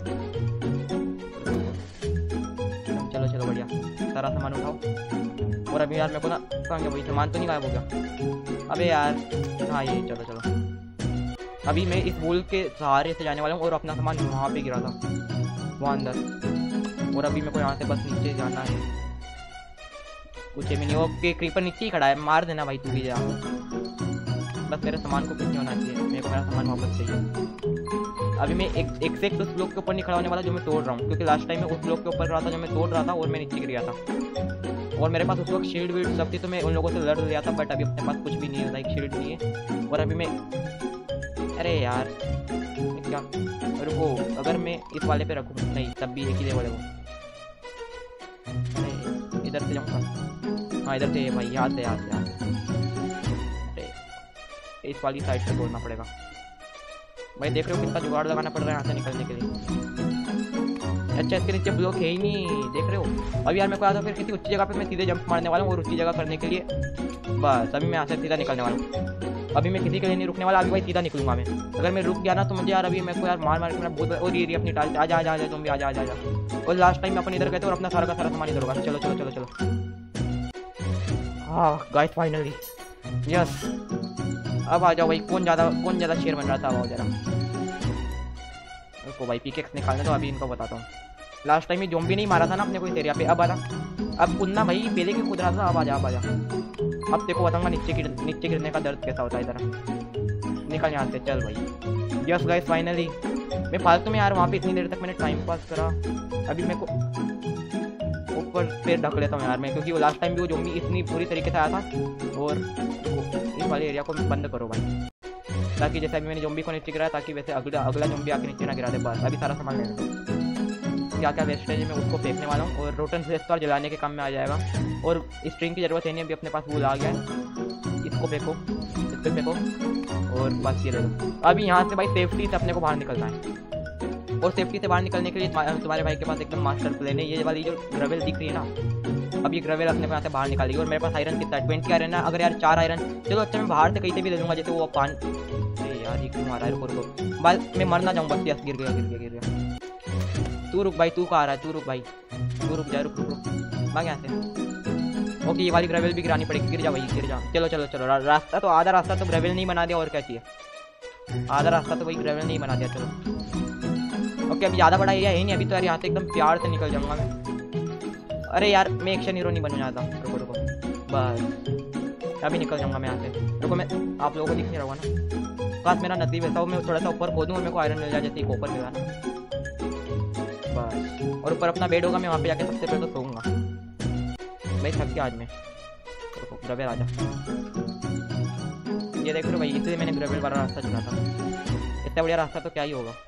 चलो चलो बढ़िया, सारा सामान उठाओ। और अभी यार मेरे को ना कहाँ गया भाई, सामान तो नहीं गायब हो गया। अबे यार हाँ ये चलो चलो। अभी मैं इस वूल के सहारे से जाने वाला हूँ और अपना सामान वहाँ पे गिरा था वहाँ अंदर। और अभी मेरे को यहाँ से बस नीचे जाना है। कुछ भी नहीं, ओके क्रीपर नीचे ही खड़ा है, मार देना भाई तू भी जा। बस मेरे सामान को कुछ नहीं होना चाहिए, मेरे को मेरा सामान वापस चाहिए। अभी मैं एक एग्जैक्ट उस ब्लॉक के ऊपर नहीं खड़ा होने वाला जो मैं तोड़ रहा हूँ, क्योंकि लास्ट टाइम मैं उस ब्लॉक के ऊपर रहा था जो मैं तोड़ रहा था और मैं नीचे गिर गया था। और मेरे पास उस वक्त शील्ड वील्ड सब थी तो मैं उन लोगों से लड़ लिया था, बट अभी अपने पास कुछ भी नहीं है, लाइक शील्ड नहीं है। और अभी मैं अरे यार क्या? रुको, अगर मैं इस वाले पे रखूँ, नहीं तब भी एक ही लेवल है वो। नहीं इधर से जाऊँगा, हाँ इधर से भाई, यहाँ से यहाँ से यहाँ से इस वाली साइड से तोड़ना पड़ेगा भाई। देख रहे हो कितना जुगाड़ लगाना पड़ रहा है यहाँ से निकलने के लिए। अच्छा इसके नीचे ब्लॉक है ही नहीं, देख रहे हो। अभी यार मेरे को याद है फिर किसी ऊंची जगह पे मैं सीधे जंप मारने वाला हूँ, और ऊंची जगह करने के लिए बस अभी मैं यहाँ से सीधा निकलने वाला हूँ। अभी मैं किसी के लिए नहीं रुकने वाला, अभी भाई सीधा निकलूंगा मैं। अगर मैं रुक गया ना तो मुझे यार अभी मेरे को यार मार मार के मेरा बहुत, और ये अपनी टाल आ जा आ जा तुम भी आ जा आ जा। और लास्ट टाइम अपन इधर गए थे और अपना सारा का सारा सामान इधर होगा। चलो चलो चलो चलो, हाँ गाइस फाइनली यस। अब आ जाओ भाई, कौन ज़्यादा कौन ज़्यादा शेर बन रहा था, अब आओ जरा। उसको भाई पिकेक्स निकालने तो अभी इनको बताता हूँ। लास्ट टाइम ये ज़ॉम्बी नहीं मारा था ना अपने को इस एरिया पे। अब आ जा, अब कूदना भाई, पहले के कूद रहा था, अब आ जा अब आ जा। अब तेको बताऊंगा नीचे गिर नीचे गिरने का दर्द कैसा होता है। इधर निकल यहाँ से, चल भाई। Yes guys finally. मैं फालतू में यार वहाँ पे इतनी देर तक मैंने टाइम पास करा। अभी मेरे को ऊपर से ढक लेता हूँ यार मैं, क्योंकि वो लास्ट टाइम भी वो ज़ॉम्बी इतनी पूरी तरीके से आया था। और इस वाले एरिया को बंद करो भाई, ताकि जैसे अभी मैंने ज़ॉम्बी को नीचे गिराया, ताकि वैसे अगला अगला ज़ॉम्बी आके नीचे ना गिरा दे। बस अभी सारा सामान लेने दो, क्या क्या वेस्टेज है मैं उसको फेंकने वाला हूँ। और रोटन फ्लेस और जलाने के काम में आ जाएगा। और स्ट्रिंग की ज़रूरत है नहीं, अभी अपने पास वूल आ गया है। इसको फेंको, इस पर फेंको, और बस ये ले लो। अभी यहाँ से भाई सेफ्टी से अपने को बाहर निकलना है। और सेफ्टी से बाहर निकलने के लिए तुम्हारे भाई के पास एकदम मास्टर प्लान है। ये वाली जो ग्रेवल दिख रही है ना, अब ये ग्रेवल अपने को यहाँ से बाहर निकालेगी। और मेरे पास आयरन कितना है? ट्वेंटी आयरन है। अगर यार चार आयरन, चलो अच्छा मैं बाहर से कहीं से भी ले लूँगा, जैसे वो पान। अरे यार ये क्यों आ रहा है? रुको रुको भाई, मैं मर ना जाऊँ बस। यस गिर गया गिर गया गिर गया। तू रुक भाई, तू कहाँ आ रहा है? तू रुक भाई, तू रुक जा, रुक रुक रुक भाग यहाँ से। ओके ये वाली ग्रेवल भी गिरानी पड़ेगी। गिर जा भाई गिर जा। चलो चलो चलो, रास्ता तो आधा रास्ता तो ग्रेवल नहीं बना दिया, और क्या चाहिए? आधा रास्ता तो भाई ग्रेवल नहीं बना दिया। चलो ओके अभी ज़्यादा बड़ा एरिया है नहीं, अभी तो यार यहाँ से एकदम प्यार से निकल जाऊँगा मैं। अरे यार मैं एक्शन हीरो नहीं बनना चाहता। रुको रुको बस, अभी निकल जाऊँगा मैं यहाँ से। रुको मैं, आप लोगों को दिख नहीं रहा ना, काश मेरा नसीब ऐसा हो मैं थोड़ा सा ऊपर खोदूँ और मेरे को आयरन मिल जाए, जैसे कॉपर मिला ना बस। और ऊपर अपना बेड होगा, मैं वहाँ पे जाके सबसे पहले तो सोऊंगा। मैं थक गया आज में। रुको ग्रेवल आ जा, ये देख लो भाई, इसलिए मैंने ग्रेवल वाला रास्ता चुना था। इतना बढ़िया रास्ता तो क्या ही होगा।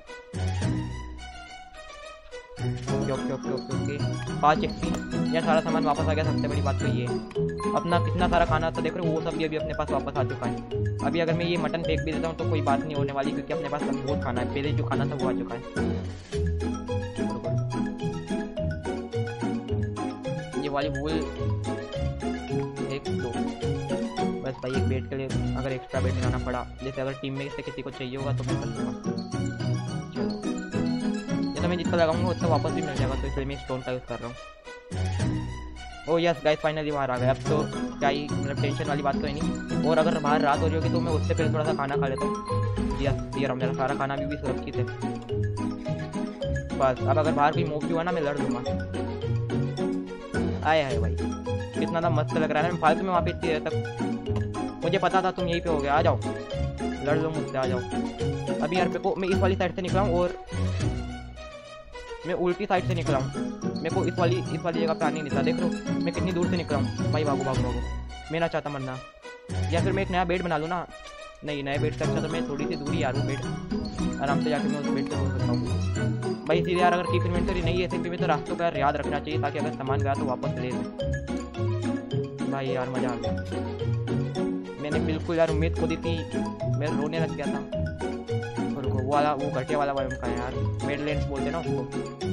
Okay okay okay okay okay पाँच एक्सपी, यह सारा सामान वापस आ गया। सबसे बड़ी बात तो ये अपना कितना सारा खाना था, देख रहे हो वो सब भी अभी अपने पास वापस आ चुका है। अभी अगर मैं ये मटन फेंक भी देता हूँ तो कोई बात नहीं होने वाली, क्योंकि अपने पास बहुत खाना है। पहले जो खाना था वो आ चुका है। ये वाली वूल एक दो बस भाई, एक बेड के लिए अगर एक्स्ट्रा बेड बनाना पड़ा, जैसे अगर टीम में से किसी को चाहिए होगा तो मैं कर लूँगा। तो मैं जितना लगाऊंगा उतना वापस भी मिल जाएगा, तो इसलिए मैं स्टोन का यूज़ कर रहा हूँ। ओ यस गाइस फाइनली बाहर आ गया। अब तो क्या ही मतलब टेंशन वाली बात तो है नहीं। और अगर बाहर रात हो रही होगी तो मैं उससे पहले थोड़ा सा खाना खा लेता हूँ। यस ये रहा मेरा सारा खाना भी, भी सुरक्षित है। बस अब अगर बाहर कोई मूव भी हुआ ना, मैं लड़ दूँगा। आए है भाई, कितना ना मस्त लग रहा है ना। फालतू में वहाँ पे इतनी देर तक, मुझे पता था तुम यहीं पे हो गया। आ जाओ लड़ लो मुझसे, आ जाओ। अभी यार मेरे को, मैं इस वाली साइड से निकला हूँ और मैं उल्टी साइड से निकला हूँ। मेरे को इस वाली इस वाली जगह पे आने नहीं था। देख लो मैं कितनी दूर से निकला हूँ भाई। भागो भागो भागो, मैं ना चाहता मरना। या फिर मैं एक नया बेड बना लूँ ना। नहीं नए बेड से अच्छा तो मैं थोड़ी सी दूरी यार वो बेड आराम से जाकर मैं उस बेड पे सो सकता हूँ भाई। सीधे यार अगर कीप इन्वेंटरी नहीं है एसएमपी में तो रास्तों का यार याद रखना चाहिए, ताकि अगर सामान गया तो वापस ले दे भाई। यार मज़ा आ गया। मैंने बिल्कुल यार उम्मीद खो दी थी, मैं रोने लग गया था। और वो वाला वो घटिया वाला वाला उनका यार मेडलैंड्स बोलते ना उसको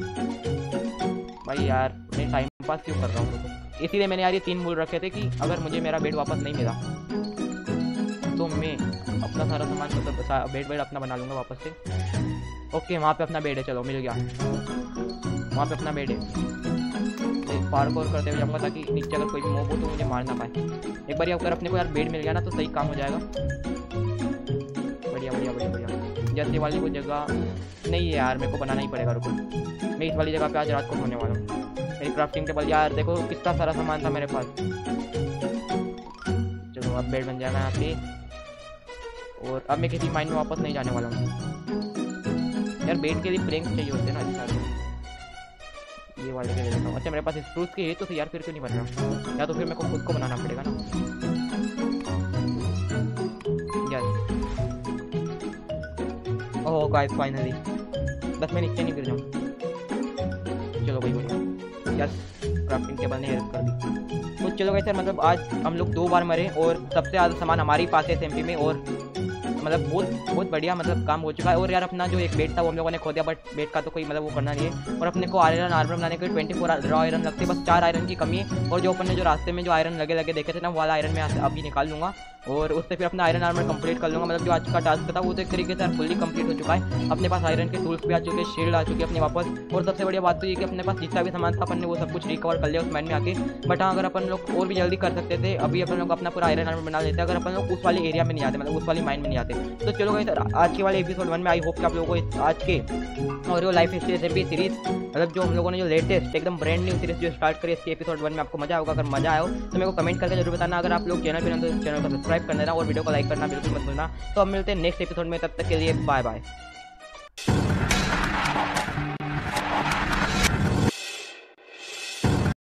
भाई। यार मैं टाइम पास क्यों कर रहा हूँ? इसीलिए मैंने यार ये तीन मूल रखे थे कि अगर मुझे मेरा बेड वापस नहीं मिला तो मैं अपना सारा सामान मतलब बेड बेड अपना बना लूँगा वापस से। ओके वहाँ पे अपना बेड है, चलो मिल गया। वहाँ पे अपना बेड है। पार्कोर करते हुए जाऊँगा ताकि नीचे अगर कोई भी मोब हो तो मुझे मार ना पाए। एक बार अगर अपने को यार बेड मिल गया ना तो सही काम हो जाएगा। बढ़िया बढ़िया बढ़िया बढ़िया। जैसे वाली वो जगह नहीं है यार, मेरे को बनाना ही पड़ेगा। रुको मैं इस वाली जगह पे आज रात को सोने वाला हूँ। मेरी क्राफ्टिंग टेबल यार देखो कितना सारा सामान था मेरे पास। चलो अब बेड बन जाएगा यहाँ पे। और अब मैं किसी माइंड में वापस नहीं जाने वाला हूँ यार। बेड के लिए प्लैंक चाहिए होते हैं ना। अच्छा ये वाले के ले लेता हूँ। अच्छा मेरे पास स्प्रूस की है तो यार फिर क्यों नहीं बन रहा? या तो फिर मेरे को खुद को बनाना पड़ेगा ना यार। ओह गाइस फाइनली, बस मैं नीचे नहीं गिर जाऊँ। चलो भाई बढ़िया, यस क्राफ्टिंग टेबल ने हेल्प कर दी। तो चलो गाइस यार, मतलब आज हम लोग दो बार मरे और सबसे ज़्यादा सामान हमारे ही पास है एसएमपी में, और मतलब बहुत बहुत बढ़िया मतलब काम हो चुका है। और यार अपना जो एक बेड था वो हम लोगों ने खो दिया, बट बेड का तो कोई मतलब वो करना नहीं है। और अपने को आयरन आर्मर बनाने के लिए ट्वेंटी फोर रॉ आयरन लगते हैं, बस चार आयरन की कमी है। और जो अपन ने जो रास्ते में जो आयरन लगे लगे देखे थे ना, वो वाला आयरन मैं अभी निकाल लूँगा और उससे फिर अपना आयरन आर्मर कंप्लीट कर लूँगा। मतलब जो आज का टास्क था वो तो एक तरीके से फुल्ली कंप्लीट हो चुका है। अपने पास आयरन के टूल्स भी आ चुके हैं, शील्ड आ चुकी है अपने वापस। और सबसे बढ़िया बात तो ये कि अपने पास जितना भी सामान था अपन ने वो सब कुछ रिकवर कर लिया उस माइन में आके। बट हाँ, अगर अपन लोग और भी जल्दी कर सकते थे, अभी अपन लोग अपना पूरा आयरन आर्मर बना लेते अगर अपन लोग उस वाले एरिया में नहीं आते, मतलब उस वाली माइन में नहीं आते। तो चलो गाइस आज के वाले एपिसोड वन में आई होप कि आप लोगों को आज के और जो लाइफ हिस्ट्री एसएमपी सीरीज, मतलब जो हम लोगों ने जो लेटेस्ट एकदम ब्रांड न्यू सीरीज जो स्टार्ट करी, इसके एपिसोड वन में आपको मजा होगा। अगर मजा आया हो तो मेरे को कमेंट करके जरूर बताना। अगर आप लोग चैनल पर तो चैनल को सब्सक्राइब कर देना और वीडियो को लाइक करना बिल्कुल मत भूलना। तो अब मिलते हैं नेक्स्ट एपिसोड में, तब तक के लिए बाय बाय।